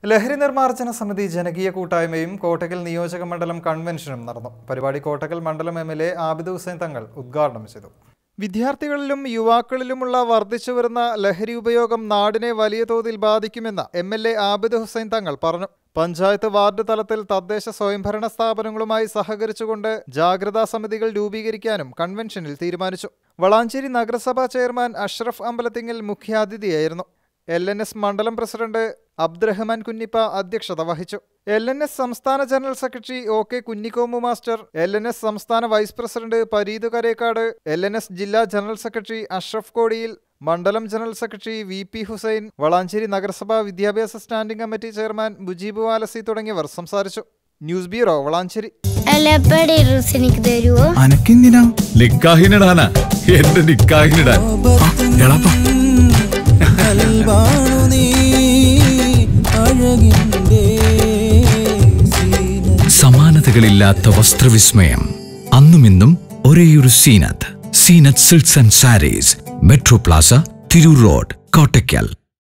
ലഹരി നിർമ്മാർജ്ജന സമിതി ജനകീയ കൂട്ടായ്മയും കോട്ടക്കൽ നിയോജക മണ്ഡലം കൺവെൻഷനും നടന്നു. പരിപാടി കോട്ടക്കൽ മണ്ഡലം എംഎൽഎ ആബിദ് ഹുസൈൻ തങ്ങൾ ഉദ്ഘാടനം ചെയ്തു. വിദ്യാർത്ഥികളിലും യുവാക്കളിലുമുള്ള വർദ്ധിച്ചുവരുന്ന ലഹരി ഉപയോഗം നാടിനെ വലിയ തോതിൽ ബാധിക്കുമെന്ന് എംഎൽഎ ആബിദ് ഹുസൈൻ തങ്ങൾ പറഞ്ഞു. പഞ്ചായത്ത് വാർഡ് തലത്തിൽ തദ്ദേശ സ്വയംഭരണ സ്ഥാപനങ്ങളുമായി സഹകരിച്ചുകൊണ്ട് ജാഗ്രതാ സമിതികൾ രൂപീകരിക്കാനും കൺവെൻഷനിൽ തീരുമാനിച്ചു. വളാഞ്ചേരി നഗരസഭാ ചെയർമാൻ അഷ്റഫ് അമ്പലത്തിങ്ങൽ മുഖ്യാതിഥിയായിരുന്നു. LNS മണ്ഡലം പ്രസിഡന്റ് അബ്ദുറഹ്മാൻ കുഞ്ഞിപ്പ അധ്യക്ഷത വഹിച്ചു. LNS സംസ്ഥാന general secretary OK Kunhikomu master, LNS സംസ്ഥാന vice president Pareed Karekkad, LNS ജില്ലാ ജനറൽ സെക്രട്ടറി അഷ്റഫ് കോടിയിൽ, മണ്ഡലം general secretary VP Hussain, Valanchery നഗരസഭാ വിദ്യാഭ്യാസ standing committee chairman Mujeeb Valasi തുടങ്ങിയവർ സംസാരിച്ചു. News bureau, Valanchery. സമാനതകളില്ലാത്ത വസ്ത്രവിസ്മയം അന്നുമിന്നും ഒരേയൊരു Zeenath silks and sarees, metro plaza, Tirur road, Kottakkal.